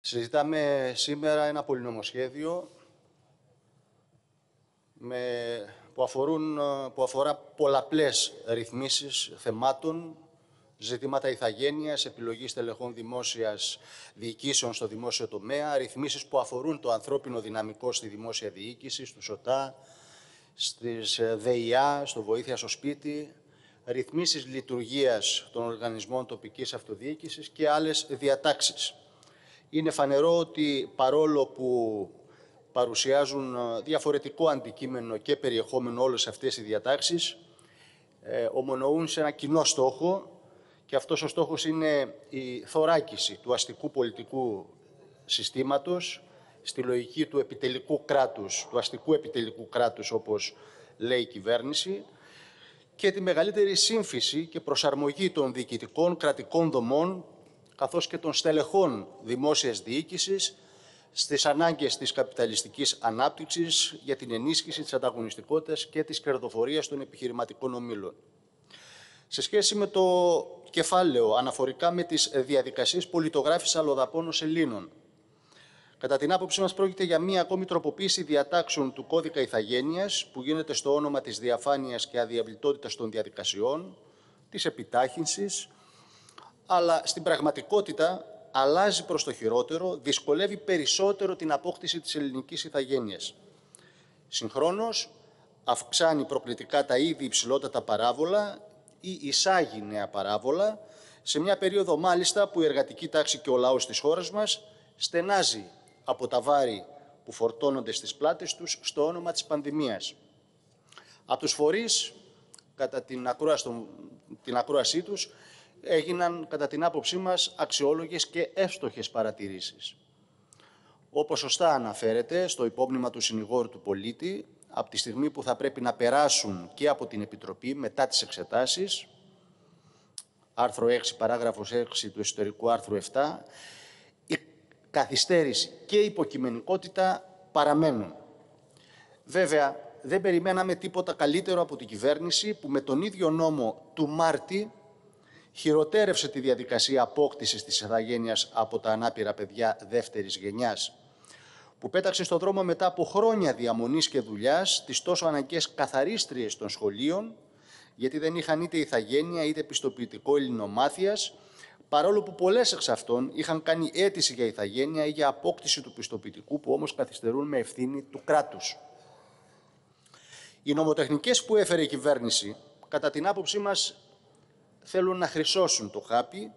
Συζητάμε σήμερα ένα πολυνομοσχέδιο που αφορά πολλαπλές ρυθμίσεις θεμάτων, ζητήματα ηθαγένειας, επιλογής τελεχών δημόσιας διοικήσεων στο δημόσιο τομέα, ρυθμίσεις που αφορούν το ανθρώπινο δυναμικό στη δημόσια διοίκηση, στους ΟΤΑ, στις ΔΕΙΑ, στο βοήθεια στο σπίτι, ρυθμίσεις λειτουργίας των οργανισμών τοπικής αυτοδιοίκησης και άλλες διατάξεις. Είναι φανερό ότι παρόλο που παρουσιάζουν διαφορετικό αντικείμενο και περιεχόμενο όλες αυτές οι διατάξεις, ομονοούν σε ένα κοινό στόχο, και αυτός ο στόχος είναι η θωράκιση του αστικού πολιτικού συστήματος στη λογική του επιτελικού κράτους, του αστικού επιτελικού κράτους, όπως λέει η κυβέρνηση, και τη μεγαλύτερη σύμφυση και προσαρμογή των διοικητικών κρατικών δομών καθώς και των στελεχών δημόσιας διοίκησης στις ανάγκες της καπιταλιστικής ανάπτυξης για την ενίσχυση της ανταγωνιστικότητας και της κερδοφορίας των επιχειρηματικών ομίλων. Σε σχέση με το κεφάλαιο αναφορικά με τις διαδικασίες πολιτογράφησης αλλοδαπών ως Ελλήνων, κατά την άποψή μας πρόκειται για μία ακόμη τροποποίηση διατάξεων του κώδικα ηθαγένειας που γίνεται στο όνομα της διαφάνειας και αδιαβλητότητας των διαδικασιών, της επιτάχυνσης, αλλά στην πραγματικότητα αλλάζει προς το χειρότερο, δυσκολεύει περισσότερο την απόκτηση της ελληνικής ηθαγένειας. Συγχρόνως, αυξάνει προκλητικά τα ήδη υψηλότατα παράβολα ή εισάγει νέα παράβολα, σε μια περίοδο μάλιστα που η εργατική τάξη και ο λαός της χώρας μας στενάζει από τα βάρη που φορτώνονται στις πλάτες τους στο όνομα της πανδημίας. Από τους φορείς, κατά την ακρόασή τους, έγιναν, κατά την άποψή μας, αξιόλογες και εύστοχες παρατηρήσεις. Όπως σωστά αναφέρεται στο υπόμνημα του συνηγόρου του πολίτη, από τη στιγμή που θα πρέπει να περάσουν και από την Επιτροπή μετά τις εξετάσεις, άρθρο 6, παράγραφος 6 του εσωτερικού άρθρου 7, η καθυστέρηση και η υποκειμενικότητα παραμένουν. Βέβαια, δεν περιμέναμε τίποτα καλύτερο από την κυβέρνηση που με τον ίδιο νόμο του Μάρτη χειροτέρευσε τη διαδικασία απόκτησης της ηθαγένειας από τα ανάπηρα παιδιά δεύτερης γενιάς, που πέταξε στον δρόμο μετά από χρόνια διαμονής και δουλειάς τις τόσο αναγκαίες καθαρίστριες των σχολείων, γιατί δεν είχαν είτε ηθαγένεια είτε πιστοποιητικό ελληνομάθειας, παρόλο που πολλές εξ αυτών είχαν κάνει αίτηση για ηθαγένεια ή για απόκτηση του πιστοποιητικού, που όμως καθυστερούν με ευθύνη του κράτους. Οι νομοτεχνικές που έφερε η κυβέρνηση, κατά την άποψή μας, θέλουν να χρυσώσουν το χάπι,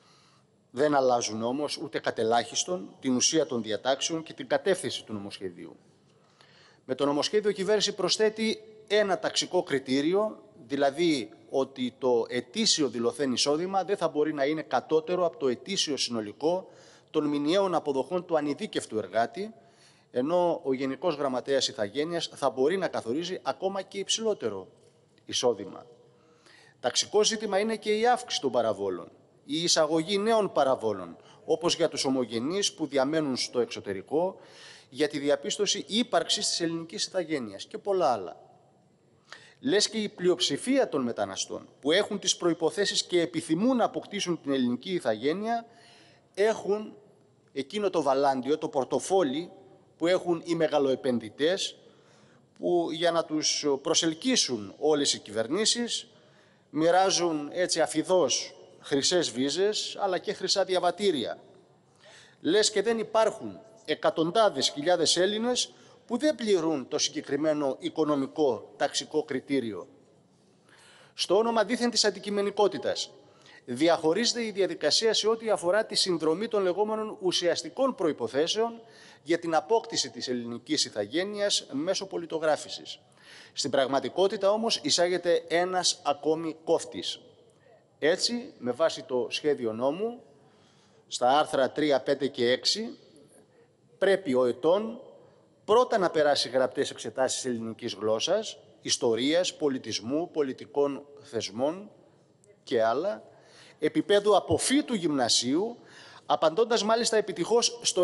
δεν αλλάζουν όμως ούτε κατελάχιστον την ουσία των διατάξεων και την κατεύθυνση του νομοσχεδίου. Με το νομοσχέδιο η κυβέρνηση προσθέτει ένα ταξικό κριτήριο, δηλαδή ότι το ετήσιο δηλωθέν εισόδημα δεν θα μπορεί να είναι κατώτερο από το ετήσιο συνολικό των μηνιαίων αποδοχών του ανειδίκευτου εργάτη, ενώ ο Γενικός Γραμματέας Ηθαγένειας θα μπορεί να καθορίζει ακόμα και υψηλότερο εισόδημα. Ταξικό ζήτημα είναι και η αύξηση των παραβόλων, η εισαγωγή νέων παραβόλων, όπως για τους ομογενείς που διαμένουν στο εξωτερικό, για τη διαπίστωση ύπαρξης της ελληνικής ηθαγένειας και πολλά άλλα. Λες και η πλειοψηφία των μεταναστών που έχουν τις προϋποθέσεις και επιθυμούν να αποκτήσουν την ελληνική ηθαγένεια έχουν εκείνο το βαλάντιο, το πορτοφόλι που έχουν οι μεγαλοεπενδυτές, που για να τους προσελκύσουν όλες οι κυβερνήσεις μοιράζουν έτσι αφιδώς χρυσές βίζες, αλλά και χρυσά διαβατήρια. Λες και δεν υπάρχουν εκατοντάδες χιλιάδες Έλληνες που δεν πληρούν το συγκεκριμένο οικονομικό ταξικό κριτήριο. Στο όνομα δήθεν της αντικειμενικότητας, διαχωρίζεται η διαδικασία σε ό,τι αφορά τη συνδρομή των λεγόμενων ουσιαστικών προϋποθέσεων για την απόκτηση της ελληνικής ηθαγένειας μέσω πολιτογράφησης. Στην πραγματικότητα όμως εισάγεται ένας ακόμη κόφτης. Έτσι, με βάση το σχέδιο νόμου, στα άρθρα 3, 5 και 6, πρέπει ο ετών πρώτα να περάσει γραπτές εξετάσεις ελληνικής γλώσσας, ιστορίας, πολιτισμού, πολιτικών θεσμών και άλλα, επίπεδου αποφύτου γυμνασίου, απαντώντας μάλιστα επιτυχώς στο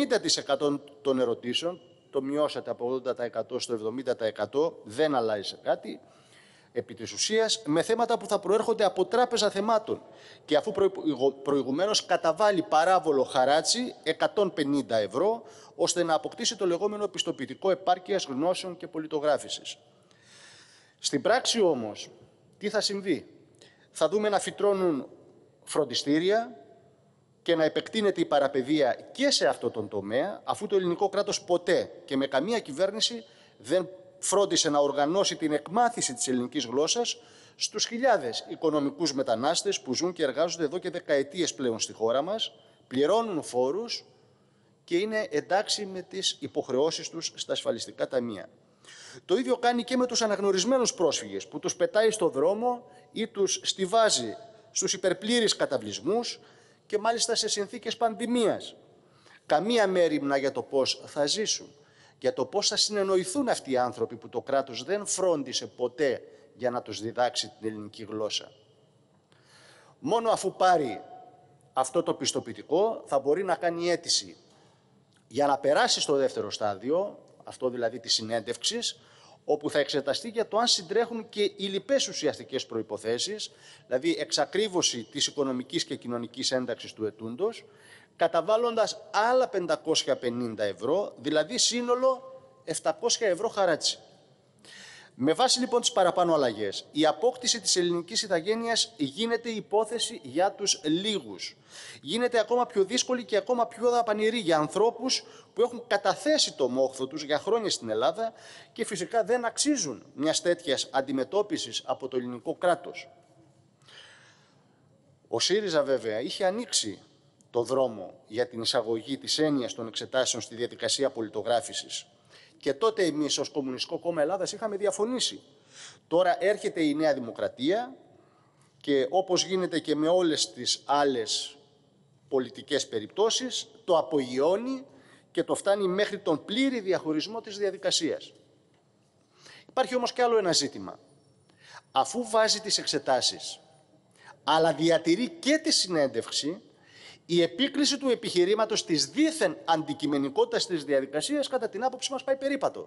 70% των ερωτήσεων, το μειώσατε από 80% στο 70%, δεν αλλάζει σε κάτι, επί της ουσίας με θέματα που θα προέρχονται από τράπεζα θεμάτων και αφού προηγουμένως καταβάλει παράβολο χαράτσι 150 ευρώ ώστε να αποκτήσει το λεγόμενο πιστοποιητικό επάρκειας γνώσεων και πολιτογράφησης. Στην πράξη όμως, τι θα συμβεί? Θα δούμε να φυτρώνουν φροντιστήρια και να επεκτείνεται η παραπαιδεία και σε αυτό τον τομέα, αφού το ελληνικό κράτος ποτέ και με καμία κυβέρνηση δεν φρόντισε να οργανώσει την εκμάθηση της ελληνικής γλώσσας στους χιλιάδες οικονομικούς μετανάστες που ζουν και εργάζονται εδώ και δεκαετίες πλέον στη χώρα μας, πληρώνουν φόρους και είναι εντάξει με τις υποχρεώσεις τους στα ασφαλιστικά ταμεία. Το ίδιο κάνει και με τους αναγνωρισμένους πρόσφυγες που τους πετάει στο δρόμο ή τους στιβάζει στους υπερπλήρεις καταβλισμούς και μάλιστα σε συνθήκες πανδημίας. Καμία μέριμνα για το πώς θα ζήσουν, για το πώς θα συνεννοηθούν αυτοί οι άνθρωποι που το κράτος δεν φρόντισε ποτέ για να τους διδάξει την ελληνική γλώσσα. Μόνο αφού πάρει αυτό το πιστοποιητικό θα μπορεί να κάνει αίτηση για να περάσει στο δεύτερο στάδιο, αυτό δηλαδή της συνέντευξης, όπου θα εξεταστεί για το αν συντρέχουν και οι λοιπές ουσιαστικές προϋποθέσεις, δηλαδή εξακρίβωση της οικονομικής και κοινωνικής ένταξης του ετούντος, καταβάλλοντας άλλα 550 ευρώ, δηλαδή σύνολο 700 ευρώ χαράτσι. Με βάση λοιπόν τις παραπάνω αλλαγές, η απόκτηση της ελληνικής ηθαγένειας γίνεται υπόθεση για τους λίγους. Γίνεται ακόμα πιο δύσκολη και ακόμα πιο δαπανηρή για ανθρώπους που έχουν καταθέσει το μόχθο τους για χρόνια στην Ελλάδα και φυσικά δεν αξίζουν μιας τέτοιας αντιμετώπισης από το ελληνικό κράτος. Ο ΣΥΡΙΖΑ βέβαια είχε ανοίξει το δρόμο για την εισαγωγή της έννοιας των εξετάσεων στη διαδικασία πολιτογράφησης. Και τότε εμείς ως Κομμουνιστικό Κόμμα Ελλάδας είχαμε διαφωνήσει. Τώρα έρχεται η Νέα Δημοκρατία και όπως γίνεται και με όλες τις άλλες πολιτικές περιπτώσεις, το απογειώνει και το φτάνει μέχρι τον πλήρη διαχωρισμό της διαδικασίας. Υπάρχει όμως και άλλο ένα ζήτημα. Αφού βάζει τις εξετάσεις, αλλά διατηρεί και τη συνέντευξη, η επίκληση του επιχειρήματος της δήθεν αντικειμενικότητας της διαδικασίας, κατά την άποψη μας, πάει περίπατο.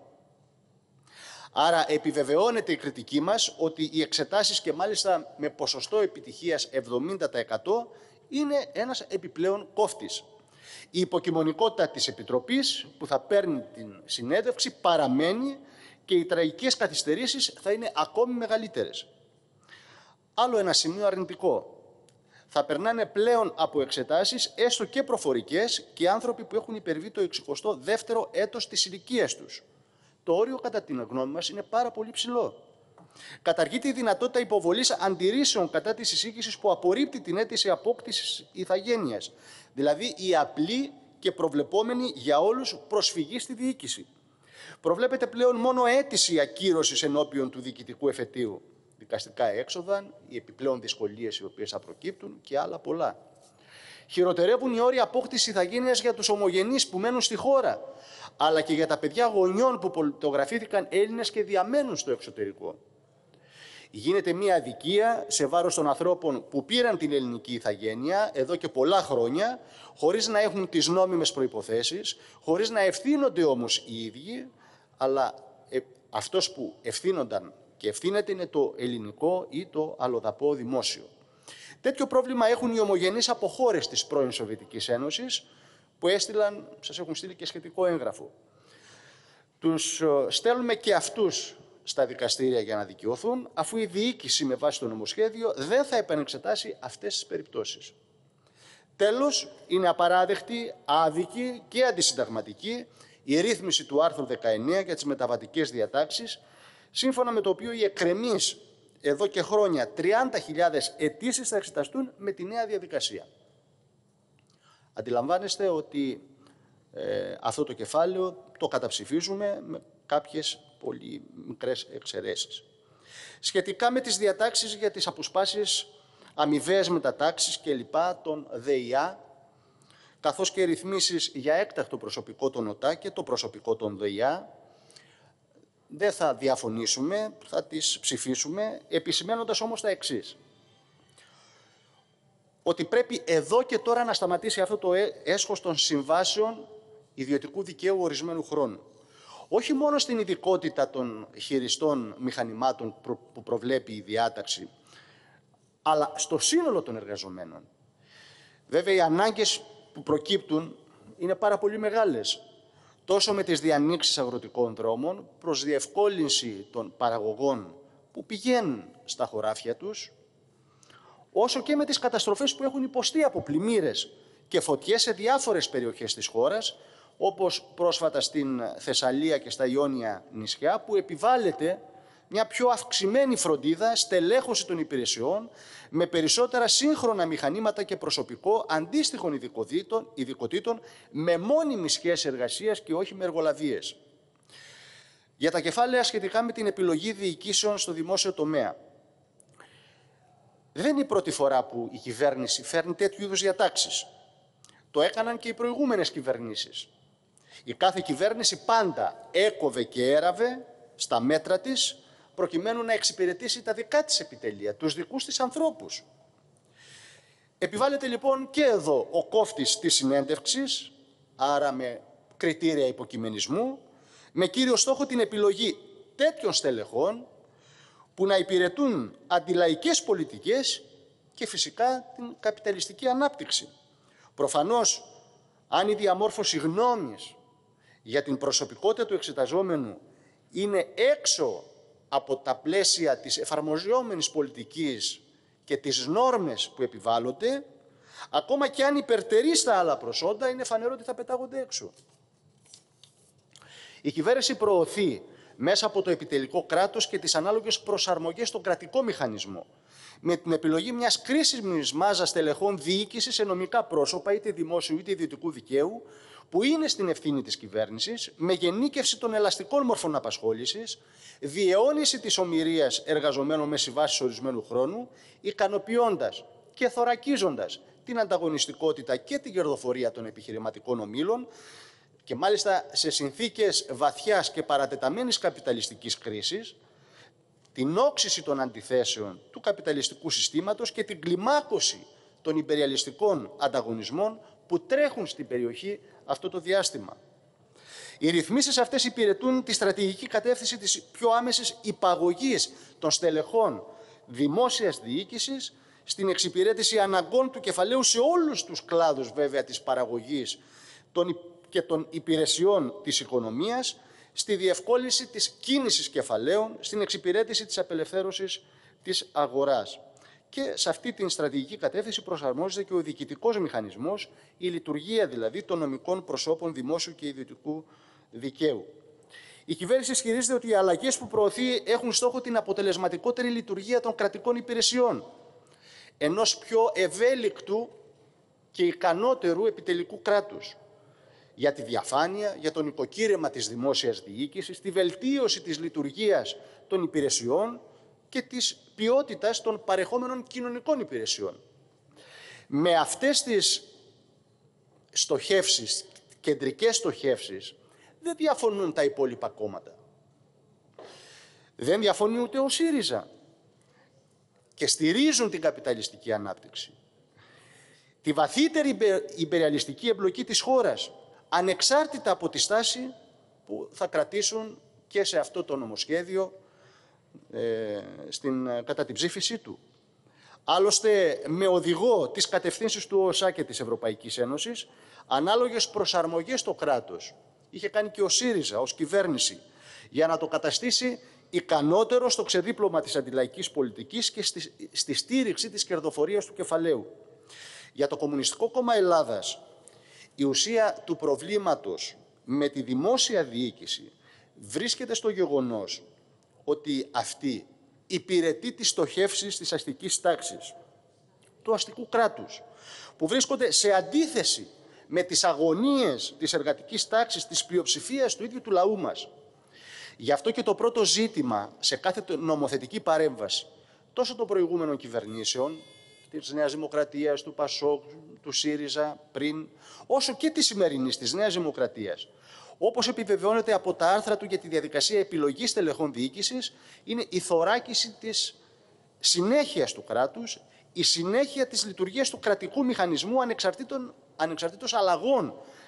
Άρα επιβεβαιώνεται η κριτική μας ότι οι εξετάσεις, και μάλιστα με ποσοστό επιτυχίας 70%, είναι ένας επιπλέον κόφτης. Η υποκειμονικότητα της Επιτροπής που θα παίρνει την συνέντευξη παραμένει και οι τραγικές καθυστερήσεις θα είναι ακόμη μεγαλύτερες. Άλλο ένα σημείο αρνητικό. Θα περνάνε πλέον από εξετάσεις, έστω και προφορικές, και άνθρωποι που έχουν υπερβεί το 62ο έτος της ηλικίας τους. Το όριο, κατά την γνώμη μας, είναι πάρα πολύ ψηλό. Καταργείται η δυνατότητα υποβολής αντιρρήσεων κατά της εισήγησης που απορρίπτει την αίτηση απόκτησης ηθαγένειας, δηλαδή η απλή και προβλεπόμενη για όλους προσφυγή στη διοίκηση. Προβλέπεται πλέον μόνο αίτηση ακύρωσης ενώπιον του διοικητικού εφετείου. Δικαστικά έξοδα, οι επιπλέον δυσκολίες οι οποίες θα προκύπτουν και άλλα πολλά. Χειροτερεύουν οι όροι απόκτησης ηθαγένειας για τους ομογενείς που μένουν στη χώρα, αλλά και για τα παιδιά γονιών που πολιτογραφήθηκαν Έλληνες και διαμένουν στο εξωτερικό. Γίνεται μια αδικία σε βάρος των ανθρώπων που πήραν την ελληνική ηθαγένεια εδώ και πολλά χρόνια, χωρίς να έχουν τις νόμιμες προϋποθέσεις, χωρίς να ευθύνονται όμως οι ίδιοι, αλλά αυτός που ευθύνονταν και ευθύνεται είναι το ελληνικό ή το αλλοδαπό δημόσιο. Τέτοιο πρόβλημα έχουν οι ομογενείς από χώρες της πρώην Σοβιετικής Ένωσης που σας έχουν στείλει και σχετικό έγγραφο. Τους στέλνουμε και αυτούς στα δικαστήρια για να δικαιωθούν, αφού η διοίκηση με βάση το νομοσχέδιο δεν θα επανεξετάσει αυτές τις περιπτώσεις. Τέλος, είναι απαράδεκτη, άδικη και αντισυνταγματική η ρύθμιση του άρθρου 19 για τις μεταβατικές διατάξεις, σύμφωνα με το οποίο οι εκκρεμείς εδώ και χρόνια 30.000 αιτήσεις θα εξεταστούν με τη νέα διαδικασία. Αντιλαμβάνεστε ότι αυτό το κεφάλαιο το καταψηφίζουμε με κάποιες πολύ μικρές εξαιρέσεις. Σχετικά με τις διατάξεις για τις αποσπάσεις, αμοιβαίες μετατάξεις κλπ. Των ΔΕΙΑ, καθώς και ρυθμίσεις για έκτακτο προσωπικό των ΟΤΑ και το προσωπικό των ΔΕΙΑ, δεν θα διαφωνήσουμε, θα τις ψηφίσουμε, επισημένοντας όμως τα εξής. Ότι πρέπει εδώ και τώρα να σταματήσει αυτό το έσχος των συμβάσεων ιδιωτικού δικαίου ορισμένου χρόνου. όχι μόνο στην ειδικότητα των χειριστών μηχανημάτων που προβλέπει η διάταξη, αλλά στο σύνολο των εργαζομένων. Βέβαια, οι ανάγκες που προκύπτουν είναι πάρα πολύ μεγάλες, τόσο με τις διανοίξεις αγροτικών δρόμων προς διευκόλυνση των παραγωγών που πηγαίνουν στα χωράφια τους, όσο και με τις καταστροφές που έχουν υποστεί από πλημμύρες και φωτιές σε διάφορες περιοχές της χώρας, όπως πρόσφατα στην Θεσσαλία και στα Ιόνια νησιά, που επιβάλλεται μια πιο αυξημένη φροντίδα, στελέχωση των υπηρεσιών, με περισσότερα σύγχρονα μηχανήματα και προσωπικό αντίστοιχων ειδικοτήτων, με μόνιμη σχέση εργασίας και όχι με εργολαβίες. Για τα κεφάλαια σχετικά με την επιλογή διοικήσεων στο δημόσιο τομέα. Δεν είναι η πρώτη φορά που η κυβέρνηση φέρνει τέτοιου είδους διατάξεις. Το έκαναν και οι προηγούμενες κυβερνήσεις. Η κάθε κυβέρνηση πάντα έκοβε και έραβε στα μέτρα της, προκειμένου να εξυπηρετήσει τα δικά της επιτελεία, τους δικούς της ανθρώπους. Επιβάλλεται λοιπόν και εδώ ο κόφτης της συνέντευξης, άρα με κριτήρια υποκειμενισμού, με κύριο στόχο την επιλογή τέτοιων στελεχών που να υπηρετούν αντιλαϊκές πολιτικές και φυσικά την καπιταλιστική ανάπτυξη. Προφανώς, αν η διαμόρφωση γνώμης για την προσωπικότητα του εξεταζόμενου είναι έξω από τα πλαίσια της εφαρμοζόμενης πολιτικής και τις νόρμες που επιβάλλονται, ακόμα και αν υπερτερεί στα άλλα προσόντα, είναι φανερό ότι θα πετάγονται έξω. Η κυβέρνηση προωθεί μέσα από το επιτελικό κράτος και τις ανάλογες προσαρμογές στον κρατικό μηχανισμό, με την επιλογή μιας κρίσιμης μάζας στελεχών διοίκησης σε νομικά πρόσωπα, είτε δημόσιου είτε ιδιωτικού δικαίου, που είναι στην ευθύνη της κυβέρνησης, με γενίκευση των ελαστικών μορφών απασχόλησης, διαιώνιση της ομηρίας εργαζομένων με συμβάσεις ορισμένου χρόνου, ικανοποιώντας και θωρακίζοντας την ανταγωνιστικότητα και την κερδοφορία των επιχειρηματικών ομίλων, και μάλιστα σε συνθήκες βαθιάς και παρατεταμένης καπιταλιστικής κρίσης, την όξυση των αντιθέσεων του καπιταλιστικού συστήματος και την κλιμάκωση των υπεριαλιστικών ανταγωνισμών που τρέχουν στην περιοχή αυτό το διάστημα. Οι ρυθμίσεις αυτές υπηρετούν τη στρατηγική κατεύθυνση της πιο άμεσης υπαγωγής των στελεχών δημόσιας διοίκησης στην εξυπηρέτηση αναγκών του κεφαλαίου σε όλους τους κλάδους βέβαια της παραγωγής και των υπηρεσιών της οικονομίας, στη διευκόλυνση της κίνησης κεφαλαίων, στην εξυπηρέτηση της απελευθέρωσης της αγοράς. Και σε αυτή την στρατηγική κατεύθυνση προσαρμόζεται και ο διοικητικός μηχανισμός, η λειτουργία δηλαδή των νομικών προσώπων δημόσιου και ιδιωτικού δικαίου. Η κυβέρνηση ισχυρίζεται ότι οι αλλαγές που προωθεί έχουν στόχο την αποτελεσματικότερη λειτουργία των κρατικών υπηρεσιών, ενός πιο ευέλικτου και ικανότερου επιτελικού κράτους, για τη διαφάνεια, για τον οικοκύρεμα της δημόσιας διοίκησης, τη βελτίωση της λειτουργίας των υπηρεσιών και της ποιότητας των παρεχόμενων κοινωνικών υπηρεσιών. Με αυτές τις στοχεύσεις, κεντρικές στοχεύσεις, δεν διαφωνούν τα υπόλοιπα κόμματα. Δεν διαφωνεί ούτε ο ΣΥΡΙΖΑ και στηρίζουν την καπιταλιστική ανάπτυξη. Τη βαθύτερη υπεριαλιστική εμπλοκή της χώρας, ανεξάρτητα από τη στάση που θα κρατήσουν και σε αυτό το νομοσχέδιο κατά την ψήφισή του. Άλλωστε, με οδηγό τις κατευθύνσεις του ΟΣΑ και της Ευρωπαϊκής Ένωσης, ανάλογες προσαρμογές στο κράτος είχε κάνει και ο ΣΥΡΙΖΑ ως κυβέρνηση, για να το καταστήσει ικανότερο στο ξεδίπλωμα της αντιλαϊκής πολιτικής και στη στήριξη της κερδοφορίας του κεφαλαίου. Για το Κομμουνιστικό Κόμμα Ελλάδας, η ουσία του προβλήματος με τη δημόσια διοίκηση βρίσκεται στο γεγονός ότι αυτή υπηρετεί τις στοχεύσεις της αστικής τάξης, του αστικού κράτους, που βρίσκονται σε αντίθεση με τις αγωνίες της εργατικής τάξης, της πλειοψηφίας του ίδιου του λαού μας. Γι' αυτό και το πρώτο ζήτημα σε κάθε νομοθετική παρέμβαση, τόσο των προηγούμενων κυβερνήσεων, της Νέας Δημοκρατίας, του ΠΑΣΟΚ, του ΣΥΡΙΖΑ πριν, όσο και της σημερινής, της Νέας Δημοκρατίας, όπως επιβεβαιώνεται από τα άρθρα του για τη διαδικασία επιλογής στελεχών διοίκησης, είναι η θωράκιση της συνέχειας του κράτους, η συνέχεια της λειτουργίας του κρατικού μηχανισμού ανεξαρτήτως αλλαγών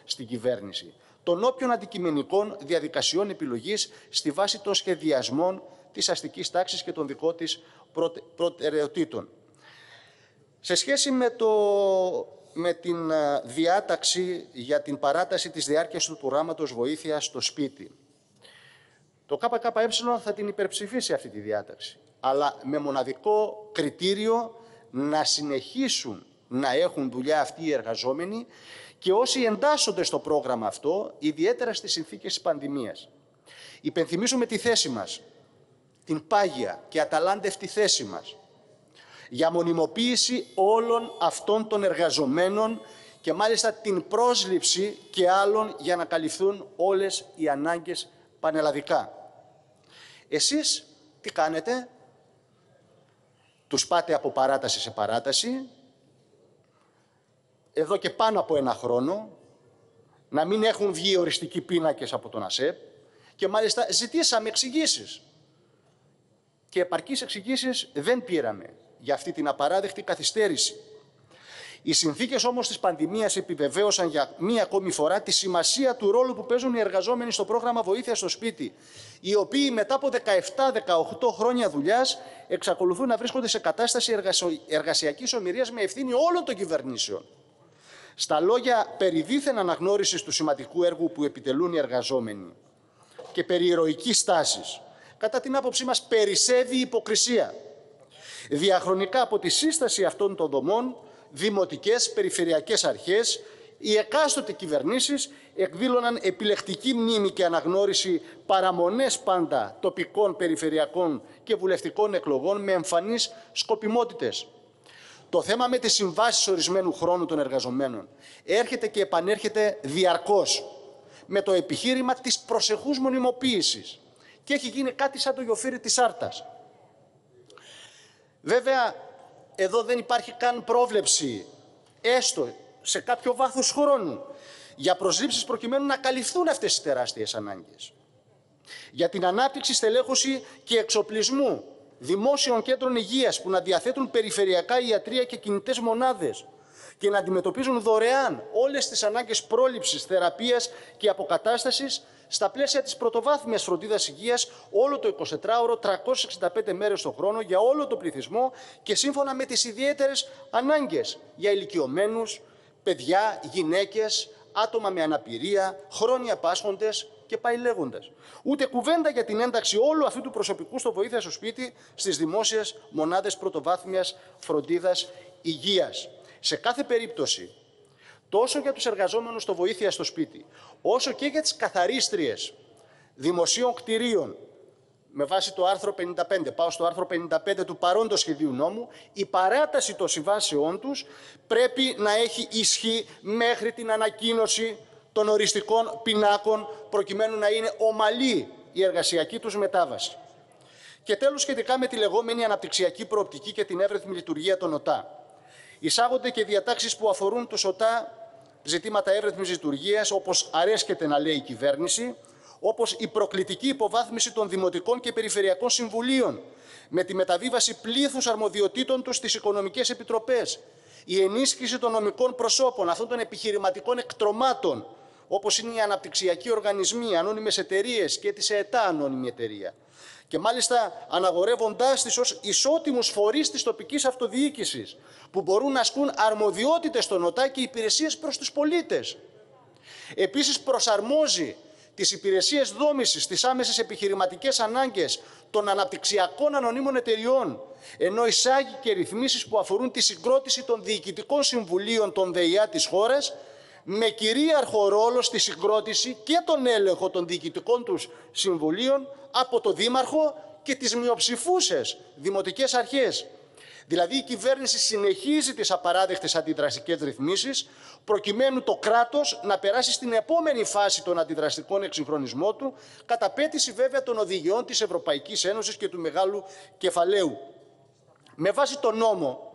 στην κυβέρνηση των όποιων αντικειμενικών διαδικασιών επιλογής στη βάση των σχεδιασμών της αστικής τάξης και των δικών της προτεραιοτήτων. Σε σχέση με την διάταξη για την παράταση της διάρκειας του προγράμματος βοήθειας στο σπίτι, το ΚΚΕ θα την υπερψηφίσει αυτή τη διάταξη, αλλά με μοναδικό κριτήριο να συνεχίσουν να έχουν δουλειά αυτοί οι εργαζόμενοι και όσοι εντάσσονται στο πρόγραμμα αυτό, ιδιαίτερα στις συνθήκες της πανδημίας. Υπενθυμίζουμε τη θέση μας, την πάγια και αταλάντευτη θέση μας, για μονιμοποίηση όλων αυτών των εργαζομένων και μάλιστα την πρόσληψη και άλλων για να καλυφθούν όλες οι ανάγκες πανελλαδικά. Εσείς τι κάνετε? Τους πάτε από παράταση σε παράταση, εδώ και πάνω από ένα χρόνο, να μην έχουν βγει οριστικοί πίνακες από τον ΑΣΕΠ και μάλιστα ζητήσαμε εξηγήσεις. Και επαρκείς εξηγήσεις δεν πήραμε για αυτή την απαράδεκτη καθυστέρηση. Οι συνθήκες όμως της πανδημίας επιβεβαίωσαν για μία ακόμη φορά τη σημασία του ρόλου που παίζουν οι εργαζόμενοι στο πρόγραμμα βοήθειας στο σπίτι, οι οποίοι μετά από 17-18 χρόνια δουλειάς εξακολουθούν να βρίσκονται σε κατάσταση εργασιακής ομηρίας με ευθύνη όλων των κυβερνήσεων. Στα λόγια περί δίθεν αναγνώρισης του σημαντικού έργου που επιτελούν οι εργαζόμενοι και περί ηρωικής στάσης, κατά την άποψή μας περισσεύει η υποκρισία. Διαχρονικά από τη σύσταση αυτών των δομών, δημοτικές, περιφερειακές αρχές, οι εκάστοτε κυβερνήσεις εκδήλωναν επιλεκτική μνήμη και αναγνώριση παραμονές πάντα τοπικών, περιφερειακών και βουλευτικών εκλογών με εμφανείς σκοπιμότητες. Το θέμα με τις συμβάσεις ορισμένου χρόνου των εργαζομένων έρχεται και επανέρχεται διαρκώς με το επιχείρημα της προσεχούς μονιμοποίησης και έχει γίνει κάτι σαν το γιοφύρι της Άρτας. Βέβαια, εδώ δεν υπάρχει καν πρόβλεψη, έστω σε κάποιο βάθος χρόνου, για προσλήψεις προκειμένου να καλυφθούν αυτές οι τεράστιες ανάγκες. Για την ανάπτυξη, στελέχωση και εξοπλισμού δημόσιων κέντρων υγείας που να διαθέτουν περιφερειακά ιατρεία και κινητές μονάδες και να αντιμετωπίζουν δωρεάν όλες τις ανάγκες πρόληψης, θεραπείας και αποκατάστασης στα πλαίσια της πρωτοβάθμιας φροντίδας υγείας όλο το 24ωρο, 365 μέρες το χρόνο για όλο τον πληθυσμό και σύμφωνα με τις ιδιαίτερες ανάγκες για ηλικιωμένους, παιδιά, γυναίκες, άτομα με αναπηρία, χρόνια πάσχοντες και πάει λέγοντας. Ούτε κουβέντα για την ένταξη όλου αυτού του προσωπικού στο βοήθεια στο σπίτι στις δημόσιες μονάδες πρωτοβάθμιας φροντίδας υγείας. Σε κάθε περίπτωση, τόσο για τους εργαζόμενους στο βοήθεια στο σπίτι, όσο και για τις καθαρίστριες δημοσίων κτηρίων, με βάση το άρθρο 55, πάω στο άρθρο 55 του παρόντος σχεδίου νόμου, η παράταση των συμβάσεών τους πρέπει να έχει ισχύ μέχρι την ανακοίνωση των οριστικών πινάκων, προκειμένου να είναι ομαλή η εργασιακή τους μετάβαση. Και τέλος, σχετικά με τη λεγόμενη αναπτυξιακή προοπτική και την εύρυθμη λειτουργία των ΟΤΑ. Εισάγονται και διατάξεις που αφορούν τους ΟΤΑ ζητήματα εύρυθμης λειτουργίας, όπως αρέσκεται να λέει η κυβέρνηση, όπως η προκλητική υποβάθμιση των δημοτικών και περιφερειακών συμβουλίων, με τη μεταβίβαση πλήθους αρμοδιοτήτων τους στις οικονομικές επιτροπές, η ενίσχυση των νομικών προσώπων, αυτών των επιχειρηματικών εκτρωμάτων, όπως είναι οι αναπτυξιακοί οργανισμοί, οι ανώνυμες εταιρείες και της ΕΕΤΑ ανώνυμη εταιρεία. Και μάλιστα αναγορεύοντάς τις ως ισότιμους φορείς της τοπικής αυτοδιοίκησης, που μπορούν να ασκούν αρμοδιότητες στον ΟΤΑ και υπηρεσίες προς τους πολίτες. Επίσης προσαρμόζει τις υπηρεσίες δόμησης στις άμεσες επιχειρηματικές ανάγκες των αναπτυξιακών ανωνύμων εταιριών, ενώ εισάγει και ρυθμίσεις που αφορούν τη συγκρότηση των διοικητικών συμβουλίων των ΔΕΙΑ της χώρας, με κυρίαρχο ρόλο στη συγκρότηση και τον έλεγχο των διοικητικών τους συμβουλίων από το Δήμαρχο και τις μειοψηφούσες δημοτικές αρχές. Δηλαδή η κυβέρνηση συνεχίζει τις απαράδεκτες αντιδραστικές ρυθμίσεις, προκειμένου το κράτος να περάσει στην επόμενη φάση των αντιδραστικών εξυγχρονισμών του, κατά πέτηση βέβαια των οδηγιών της Ευρωπαϊκής Ένωσης και του μεγάλου κεφαλαίου. Με βάση τον νόμο,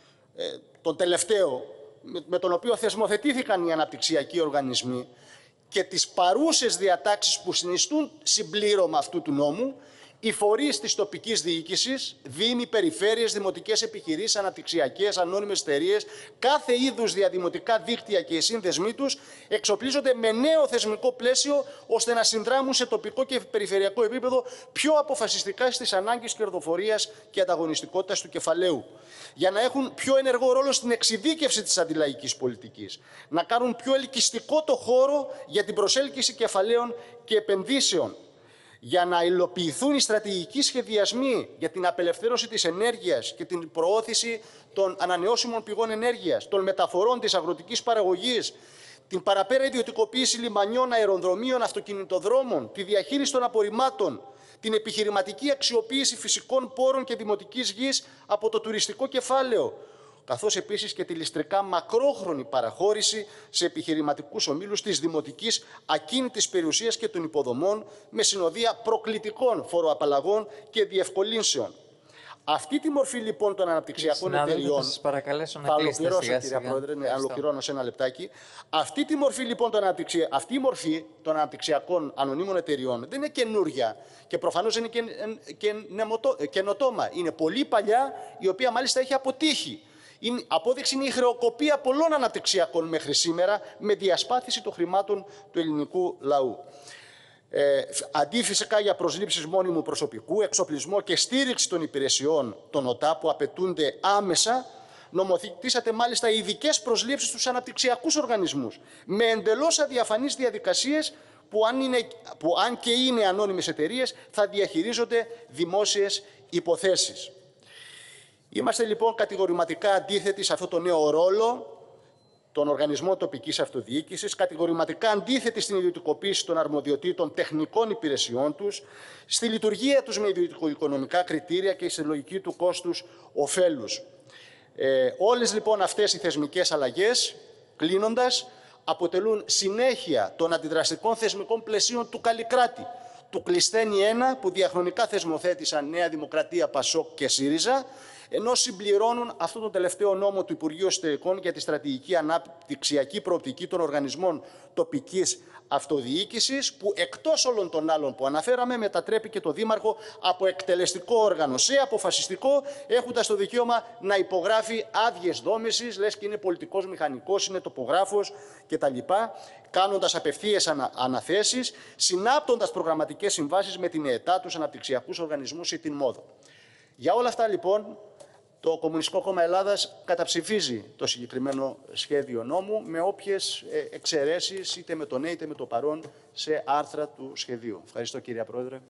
τον τελευταίο, με τον οποίο θεσμοθετήθηκαν οι αναπτυξιακοί οργανισμοί και τις παρούσες διατάξεις που συνιστούν συμπλήρωμα αυτού του νόμου, Οι φορείς της τοπικής διοίκησης, δήμοι, περιφέρειες, δημοτικές επιχειρήσεις, αναπτυξιακές, ανώνυμες εταιρείες, κάθε είδους διαδημοτικά δίκτυα και οι σύνδεσμοί τους εξοπλίζονται με νέο θεσμικό πλαίσιο ώστε να συνδράμουν σε τοπικό και περιφερειακό επίπεδο πιο αποφασιστικά στις ανάγκες κερδοφορίας και ανταγωνιστικότητας του κεφαλαίου, για να έχουν πιο ενεργό ρόλο στην εξειδίκευση της αντιλαϊκής πολιτικής, να κάνουν πιο ελκυστικό το χώρο για την προσέλκυση κεφαλαίων και επενδύσεων, για να υλοποιηθούν οι στρατηγικοί σχεδιασμοί για την απελευθέρωση της ενέργειας και την προώθηση των ανανεώσιμων πηγών ενέργειας, των μεταφορών, της αγροτικής παραγωγής, την παραπέρα ιδιωτικοποίηση λιμανιών, αεροδρομίων, αυτοκινητοδρόμων, τη διαχείριση των απορριμμάτων, την επιχειρηματική αξιοποίηση φυσικών πόρων και δημοτικής γης από το τουριστικό κεφάλαιο, καθώς επίσης και τη ληστρικά μακρόχρονη παραχώρηση σε επιχειρηματικούς ομίλους της δημοτικής ακίνητης περιουσίας και των υποδομών με συνοδεία προκλητικών φοροαπαλλαγών και διευκολύνσεων. Αυτή τη μορφή λοιπόν των αναπτυξιακών εταιριών. Θα ολοκληρώσω, κυρία Πρόεδρε, ολοκληρώνω σε ένα λεπτάκι. Αυτή η μορφή των αναπτυξιακών ανωνύμων εταιριών δεν είναι καινούρια και προφανώς δεν είναι καινοτόμα. Είναι πολύ παλιά, η οποία μάλιστα έχει αποτύχει. Η απόδειξη είναι η χρεοκοπία πολλών αναπτυξιακών μέχρι σήμερα με διασπάθηση των χρημάτων του ελληνικού λαού. Αντί φυσικά για προσλήψεις μόνιμου προσωπικού, εξοπλισμό και στήριξη των υπηρεσιών των ΟΤΑ που απαιτούνται άμεσα, νομοθετήσατε μάλιστα ειδικές προσλήψεις στους αναπτυξιακούς οργανισμούς με εντελώς αδιαφανείς διαδικασίες που αν και είναι ανώνυμες εταιρείες θα διαχειρίζονται δημόσιες υποθέσεις. Είμαστε λοιπόν κατηγορηματικά αντίθετοι σε αυτό το νέο ρόλο των οργανισμών τοπικής αυτοδιοίκησης, κατηγορηματικά αντίθετοι στην ιδιωτικοποίηση των αρμοδιοτήτων τεχνικών υπηρεσιών τους, στη λειτουργία τους με ιδιωτικοοικονομικά κριτήρια και στη λογική του κόστους-οφέλους. Όλες λοιπόν αυτές οι θεσμικές αλλαγές, κλείνοντας, αποτελούν συνέχεια των αντιδραστικών θεσμικών πλαισίων του Καλλικράτη, του Κλεισθένη 1 που διαχρονικά θεσμοθέτησαν Νέα Δημοκρατία, Πασόκ και ΣΥΡΙΖΑ, ενώ συμπληρώνουν αυτόν τον τελευταίο νόμο του Υπουργείου Εσωτερικών για τη στρατηγική αναπτυξιακή προοπτική των οργανισμών τοπικής αυτοδιοίκησης, που εκτός όλων των άλλων που αναφέραμε μετατρέπει και το Δήμαρχο από εκτελεστικό όργανο σε αποφασιστικό, έχοντας το δικαίωμα να υπογράφει άδειες δόμησης, λες και είναι πολιτικός μηχανικός, είναι τοπογράφος κτλ., κάνοντας απευθείας αναθέσεις, συνάπτοντας προγραμματικές συμβάσεις με την ΕΕΤΑ, τους αναπτυξιακούς οργανισμούς ή την ΜΟΔΟ. Για όλα αυτά λοιπόν το Κομμουνιστικό Κόμμα Ελλάδας καταψηφίζει το συγκεκριμένο σχέδιο νόμου με όποιες εξαιρέσεις είτε με το ναι είτε με το παρόν σε άρθρα του σχεδίου. Ευχαριστώ, κυρία Πρόεδρε.